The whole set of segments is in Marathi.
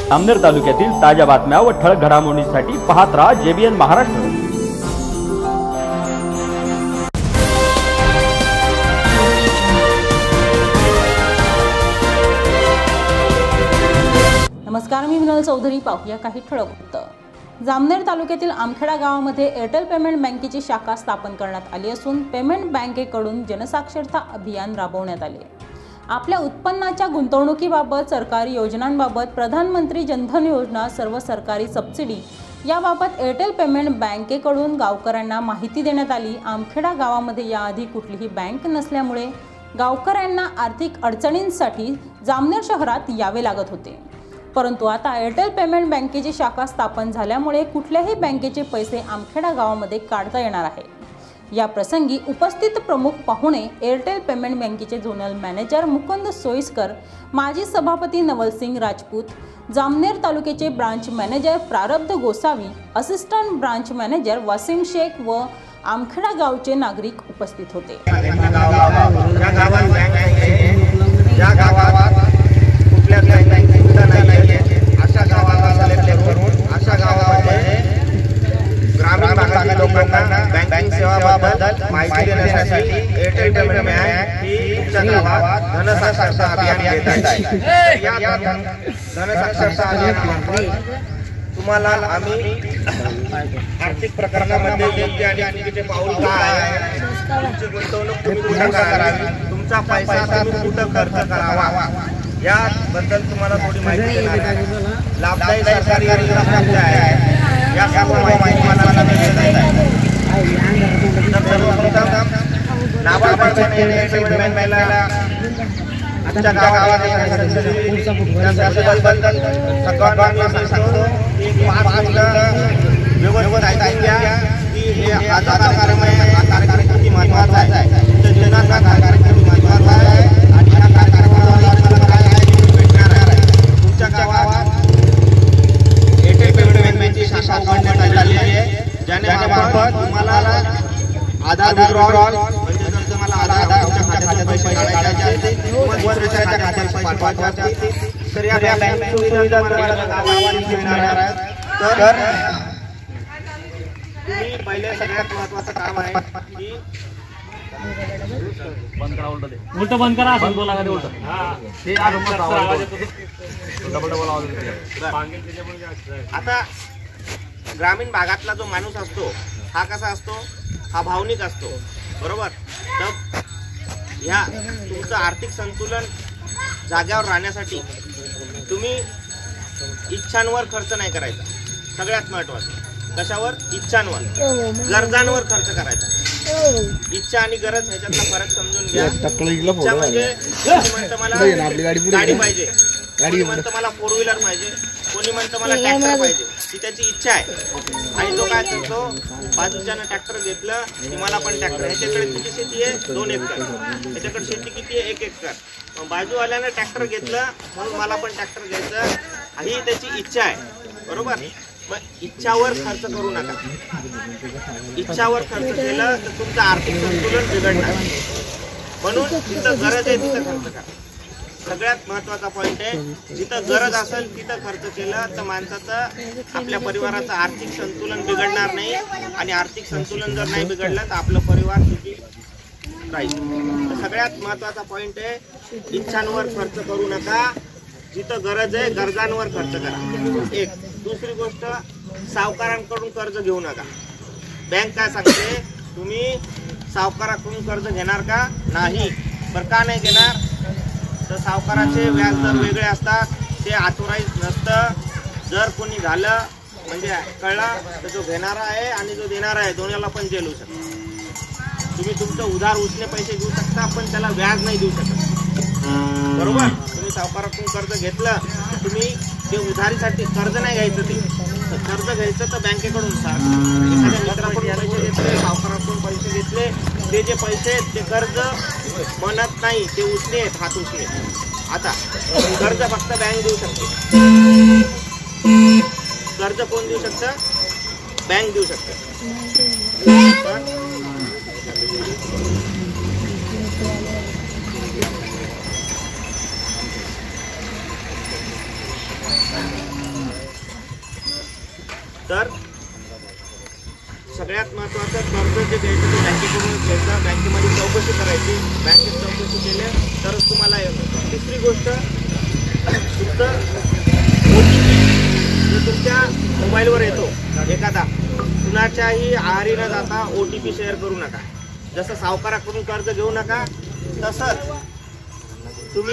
जामनेर तालुक्यातील ताज्या बातम्या व ठळक घडामोडींसाठी पाहत राहा JBN महाराष्ट्र। नमस्कार, मी विनल चौधरी। पाहूया काही ठळक वृत्त। जामनेर तालुक्यातील आमखेडा गावामध्ये एअरटेल पेमेंट बँकेची शाखा स्थापन करण्यात आली असून पेमेंट बँकेकडून जनसाक्षरता अभियान राबवण्यात आले। आपल्या उत्पन्नाच्या गुंतवणुकीबाबत, सरकारी योजनांबाबत, प्रधानमंत्री जनधन योजना, सर्व सरकारी सबसिडी याबाबत एअरटेल पेमेंट बँकेकडून गावकऱ्यांना माहिती देण्यात आली। आमखेडा गावामध्ये याआधी कुठलीही बँक नसल्यामुळे गावकऱ्यांना आर्थिक अडचणींसाठी जामनेर शहरात यावे लागत होते, परंतु आता एअरटेल पेमेंट बँकेची शाखा स्थापन झाल्यामुळे कुठल्याही बँकेचे पैसे आमखेडा गावामध्ये काढता येणार आहे। या प्रसंगी उपस्थित प्रमुख पाहुणे एअरटेल पेमेंट बँकेचे झोनल मॅनेजर मुकुंद सोयीस्कर, माजी सभापती नवलसिंग राजपूत, जामनेर तालुक्याचे branch manager Prarabdh Gosavi, assistant branch manager Wasim Shaikh व आमखेडा गावचे नागरिक उपस्थित होते। बँकिंग सेवांबद्दल माहिती देण्यासाठी एअरटेल पेमेंट बँक ही तुमच्या गावात धनसाक्षरता अभियान घेत आहे। या धनसाक्षरता अभियानामध्ये तुम्हाला आम्ही आर्थिक प्रकरणामध्ये योग्य आणि चुकीचे पाऊल काय आहे, तुमची गुंतवणूक तुम्ही कुठे करावी, तुमचा पैसा तुम्ही कुठे खर्च करावा याबद्दल तुम्हाला थोडी माहिती देणार आहे। लाभदायी सरकारी योजना कोणत्या आहेत या सर्व माहिती मला देण्यात आहे। सर्वप्रथम नाबार्डच्या आमच्या गावात सगळ्यांना सांगतो की 5 मिनिटं व्यवस्थित ऐकून घ्या की हे आजचा कार्यक्रम आहे, हा कार्यक्रम किती महत्त्वाचा आहे, तुमच्या जीवनात हा कार्यक्रम किती महत्त्वाचा आहे आणि या कार्यक्रमाला आपल्याला काय भेटणार आहे। तुमच्या गावात एअरटेल पेमेंट बँकेची शाखा उघडण्यात आली आहे, ज्यामार्फत तुम्हाला आधार विड्रॉल म्हणजे जर तुम्हाला आधार तुमच्या खात्यात पैसे काढायचे असतील किंवा दुसऱ्याच्या खात्यात पाठवायचे असतील तर या बँक सुविधा तुम्हाला गावात मिळणार आहे। तर तुम्ही पहिले सगळ्यात महत्त्वाचं काम आहे की बंद करा, उलट बंद करा, असं बोला का उलट ते आवाज येतो, डबल आवाज येतो। आता ग्रामीण भागातला जो माणूस असतो हा कसा असतो, हा भावनिक असतो, बरोबर। तर ह्या तुमचं आर्थिक संतुलन जाग्यावर राहण्यासाठी तुम्ही इच्छांवर खर्च नाही करायचा। सगळ्यात महत्त्वाचं कशावर, इच्छांवर, गरजांवर खर्च करायचा। इच्छा आणि गरज ह्याच्यातला फरक समजून घ्या। इच्छा म्हणजे म्हणतं मला गाडी पाहिजे, कोणी म्हणतं मला 4 व्हीलर पाहिजे, कोणी म्हणतं मला ट्रॅक्टर पाहिजे, ती त्याची इच्छा आहे। आणि तो काय करतो, बाजूच्यानं ट्रॅक्टर घेतलं की मला पण ट्रॅक्टर, ह्याच्याकडे किती शेती आहे 2 एकर, ह्याच्याकडे शेती किती आहे 1 एकर, मग बाजूवाल्यानं ट्रॅक्टर घेतलं म्हणून मला पण ट्रॅक्टर घ्यायचं, ही त्याची इच्छा आहे, बरोबर। मग इच्छावर खर्च करू नका। इच्छावर खर्च केलं तर तुमचं आर्थिक संतुलन बिघडणार, म्हणून जिथं गरज आहे तिथं खर्च करा। सगळ्यात महत्त्वाचा पॉईंट आहे, जिथं गरज असेल तिथं खर्च केलं तर माणसाचं, आपल्या परिवाराचं आर्थिक संतुलन बिघडणार नाही, आणि आर्थिक संतुलन जर नाही बिघडलं तर आपलं परिवार सुखी राहील। सगळ्यात महत्त्वाचा पॉईंट आहे, इच्छांवर खर्च करू नका, जिथं गरज आहे गरजांवर खर्च करा। एक दुसरी गोष्ट, सावकारांकडून कर्ज घेऊ नका। बँक काय सांगते, तुम्ही सावकाराकडून कर्ज घेणार का, नाही, बरं का नाही घेणार, तर सावकाराचे व्याजदर वेगळे असतात, ते ऑथोराइज नसतं। जर कोणी झालं म्हणजे कळलं तर जो घेणारा आहे आणि जो देणारा आहे दोन्हीला पण जेल होऊ शकतो। तुम्ही तुमचं उधार उसने पैसे घेऊ शकता पण त्याला व्याज नाही देऊ शकत, बरोबर। तुम्ही सावकाराकडून कर्ज घेतलं तर तुम्ही ते उधारीसाठी कर्ज नाही घ्यायचं, ते कर्ज घ्यायचं तर बँकेकडून एखाद्या मित्राकडून पैसे घेतले, सावकाराकडून पैसे घेतले, ते जे पैसे ते कर्ज म्हणत नाही, ते उसने आहेत, हात उसने। आता कर्ज फक्त बँक देऊ शकते, कर्ज कोण देऊ शकतं, बँक देऊ शकते। तर सगळ्यात महत्त्वाचं कर्ज जे घ्यायचं ते बँकेकडून घ्यायचं, बँकेमध्ये चौकशी करायची, बँकेत चौकशी केल्या तरच तुम्हाला येतं. तिसरी गोष्ट, तुमचं जर तुमच्या मोबाईलवर येतो एखादा, कुणाच्याही आहारी न जाता OTP शेअर करू नका. जसं सावकाराकडून कर्ज घेऊ नका तसंच तुम्ही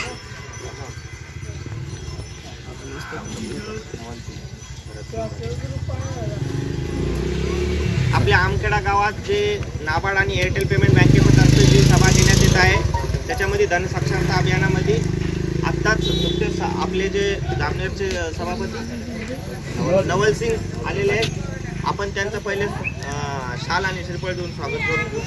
आपल्या आमखेडा गावात जे नाबार्ड आणि एअरटेल पेमेंट बँकेतर्फे जी सभा घेण्यात येत आहे त्याच्यामध्ये धनसाक्षरता अभियानामध्ये आत्ताच नुकतेच आपले जे जामनेरचे सभापती नवल सिंग आलेले आहेत. आपण त्यांचं पहिले शाल आणि श्रीफळ देऊन स्वागत करून घेऊ.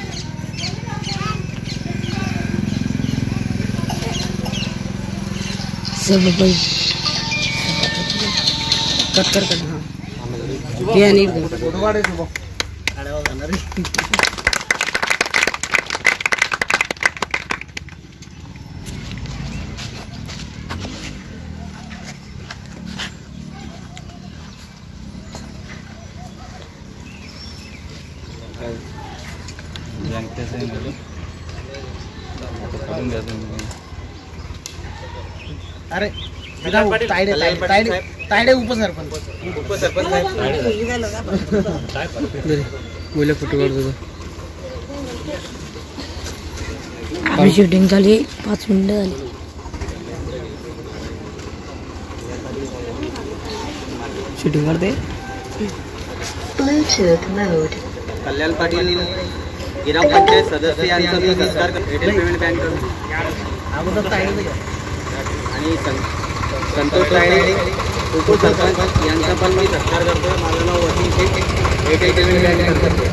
अरे तायडे उपसरपंच आपली शूटिंग झाली 5 मिनिटं झाली. शूटिंग करते. कल्याण पाटील ग्रामपंचायत सदस्य यांचा सत्कार एअरटेल पेमेंट बँक आणि संतोष तायडे उपसरपंच यांचा पण मी सत्कार करतो. माझं नाव Wasim Shaikh, Airtel payment bank.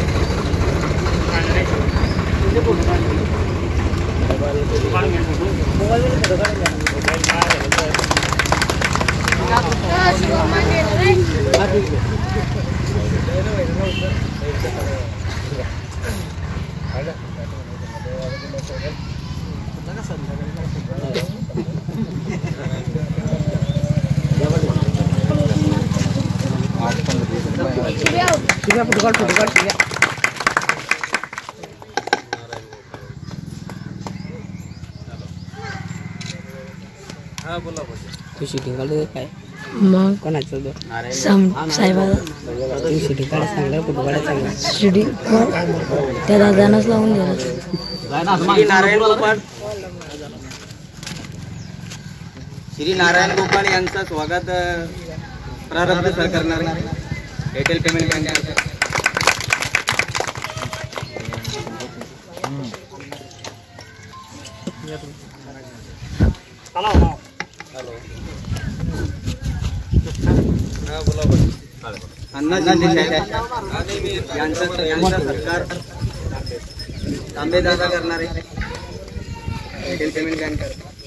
Shooting काढलं काय मग कोणाचं साहेबाला शूटिंग काढायला सांगलं, फोटो काढायला सांगलं. शूटिंग त्या दादानंच लावून दिलं. श्री नारायण गोपाळ यांचं स्वागत प्रारंभ सर करणार एअरटेल पेमेंट बँक. अण्णाजी यांचा सत्कार तांबेदादा करणारे एअरटेल पेमेंट बँक.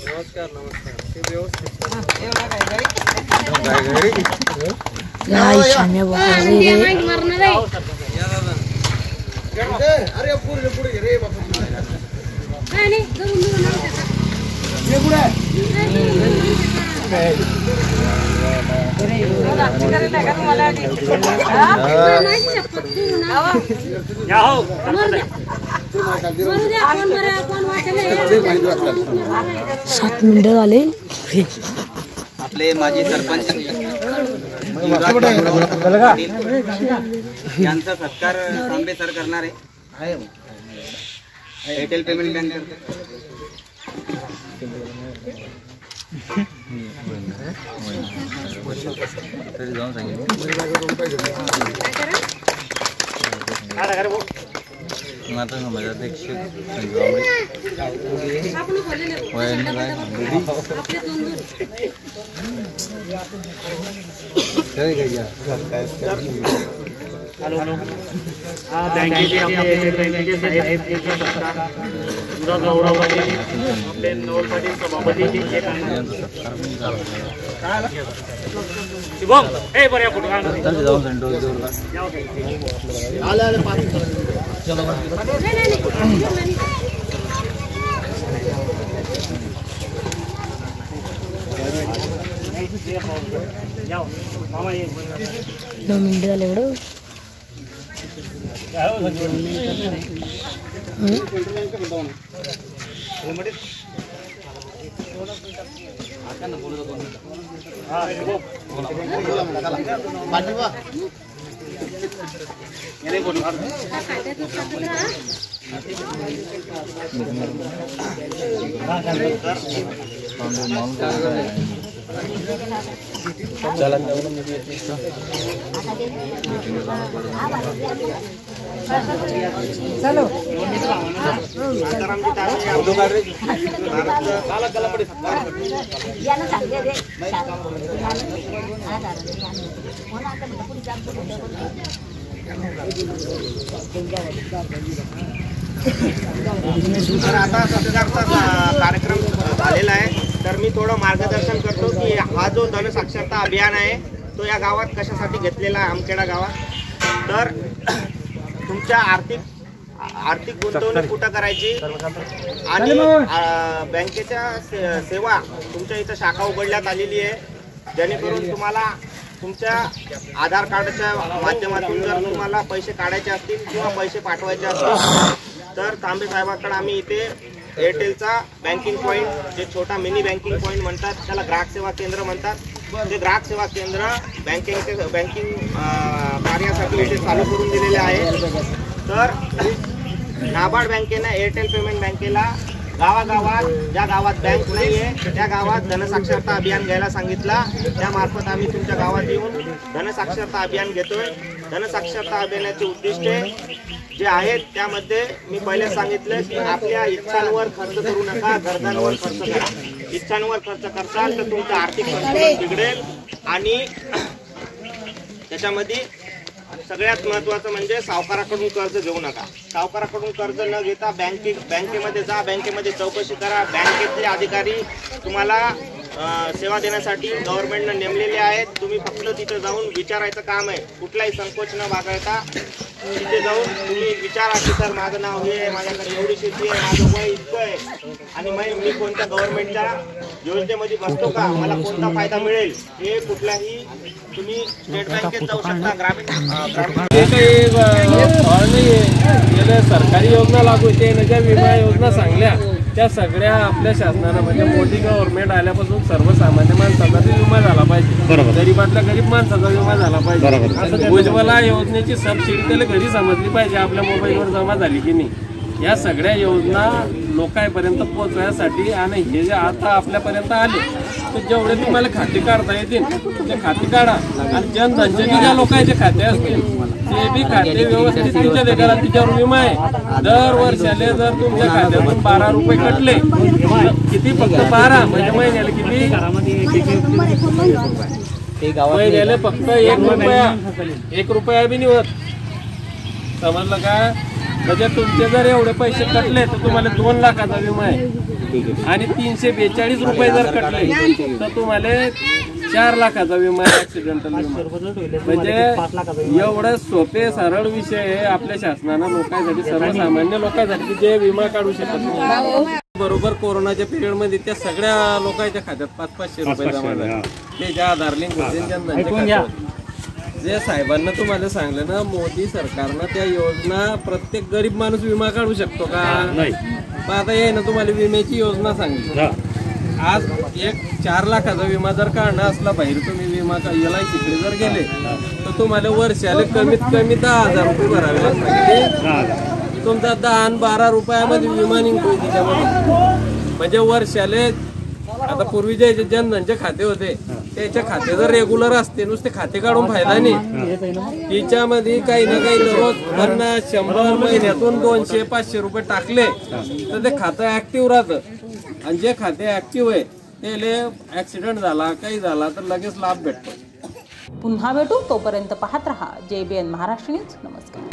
सात मिनिटं झाले. आपले माजी सरपंच यांचा सत्कार तांबे सर करणार आहे एअरटेल पेमेंट बँक. समाजाध्यक्ष बँकेचे आपले नवलपाटील सभापती शुभम हे बऱ्या फोटो 2 मिनिटं झाले एवढं. तर आता मतदारचा कार्यक्रम झालेला आहे, तर मी थोडं मार्गदर्शन करतो की हा जो धनसाक्षरता अभियान आहे तो या गावात कशासाठी घेतलेला आहे. आमखेडा गावात तर तुमच्या आर्थिक गुंतवणूक कुठं करायची आणि बँकेच्या सेवा तुमच्या इथं शाखा उघडण्यात आलेली आहे, जेणेकरून तुम्हाला तुमच्या आधार कार्डच्या माध्यमातून जर तुम्हाला पैसे काढायचे असतील किंवा पैसे पाठवायचे असतील तर तांबे साहेबांकडे आम्ही इथे एअरटेलचा बँकिंग पॉईंट, जे छोटा मिनी बँकिंग पॉईंट म्हणतात त्याला ग्राहक सेवा केंद्र म्हणतात, ते ग्राहक सेवा केंद्र बँकिंग कार्यासाठी इथे चालू करून दिलेले आहे. तर नाबार्ड बँकेनं एअरटेल पेमेंट बँकेला गावागावात, ज्या गावात बँक नाही आहे त्या गावात धनसाक्षरता अभियान घ्यायला सांगितला. त्यामार्फत आम्ही तुमच्या गावात येऊन धनसाक्षरता अभियान घेतोय. धनसाक्षरता अभियानाचे उद्दिष्टे जे आहेत त्यामध्ये मी पहिले सांगितलं की आपल्या इच्छांवर खर्च करू नका, गरजांवर खर्च करा. इच्छांवर खर्च करताल तर तुमचं आर्थिक संतुलन बिघडेल आणि त्याच्यामध्ये सगळ्यात महत्त्वाचं म्हणजे सावकाराकडून कर्ज घेऊ नका. सावकाराकडून कर्ज न घेता बँकेमध्ये जा, बँकेमध्ये चौकशी करा. बँकेतले अधिकारी तुम्हाला सेवा देण्यासाठी गव्हर्नमेंटनं नेमलेले आहेत. तुम्ही फक्त तिथे जाऊन विचारायचं काम आहे. कुठलाही संकोच न बाळगता तिथे जाऊन तुम्ही विचारा की सर माझं नाव हे आहे, माझ्याकडे एवढी शेती आहे, माझं वय इतकं आहे आणि मी कोणत्या गव्हर्नमेंटच्या योजनेमध्ये बसतो का, मला कोणता फायदा मिळेल, हे कुठलाही तुम्ही स्टेट बँकेत जाऊ शकता. गेल्या सरकारी योजना लागू होते, ज्या विमा योजना सांगल्या त्या सगळ्या आपल्या शासनानं म्हणजे मोदी गव्हर्नमेंट आल्यापासून सर्वसामान्य माणसाचा विमा झाला पाहिजे, गरीबातल्या गरीब माणसाचा विमा झाला पाहिजे. उज्ज्वला योजनेची सबसिडी त्याला घरी समजली पाहिजे, आपल्या मोबाईलवर जमा झाली की नाही. या सगळ्या योजना लोकांपर्यंत पोहोचण्यासाठी आणि हे जे आता आपल्यापर्यंत आले तर जेवढे तुम्हाला खाते काढता येतील ते खाते काढा आणि जनधनचे ज्या लोकांचे खाते असतील ते बी खाते व्यवस्थित तुमच्या देखील तिच्यावर विमा आहे. दर वर्षाले जर तुमच्या खात्यातून 12 रुपये कटले, किती फक्त 12 म्हणजे महिन्याला किती, महिन्याला फक्त 1 रुपया बी निवत. समजलं का? म्हणजे तुमचे जर एवढे पैसे कटले तर तुम्हाला 2 लाखाचा विमा आहे आणि 342 रुपये जर कटले तर तुम्हाला 4 लाखाचा विमा आहे ऍक्सिडेंटल विमा. म्हणजे एवढं सोपे सरळ विषय आहे आपल्या शासनानं लोकांसाठी, सर्वसामान्य लोकांसाठी जे विमा काढू शकत नाही. बरोबर कोरोनाच्या पिरियड मध्ये त्या सगळ्या लोकांच्या खात्यात 500-500 रुपये जमा झाले. ते ज्या आधार लिंक होते जे साहेबांना तुम्हाला सांगलं ना, मोदी सरकारनं त्या योजना प्रत्येक गरीब माणूस विमा काढू शकतो का? नाही. पण आता ये ना तुम्हाला विम्याची योजना सांगितली. आज 4 लाखाचा विमा जर काढणं असला बाहेर तुम्ही विमा LIC जर गेले तर तुम्हाला वर्षाला कमीत कमी 10,000 रुपये भरावे लागतात. तुमचा 10 आणि 12 रुपयामध्ये विमा निघतोय त्याच्यामध्ये. म्हणजे वर्षाले आता पूर्वी जे जनधनचे खाते होते त्याचे खाते जर रेग्युलर असते, नुसते खाते काढून फायदा नाही. त्याच्यामध्ये काही ना काही दररोज 50, 100 महिन्यातून 200-500 रुपये टाकले तर ते खातं ऍक्टिव्ह राहतं. आणि जे खाते ऍक्टिव्ह आहे त्याला ऍक्सिडेंट झाला काही झाला तर लगेच लाभ भेटतो. पुन्हा भेटू, तोपर्यंत पाहत रहा JBN महाराष्ट्र न्यूज. नमस्कार.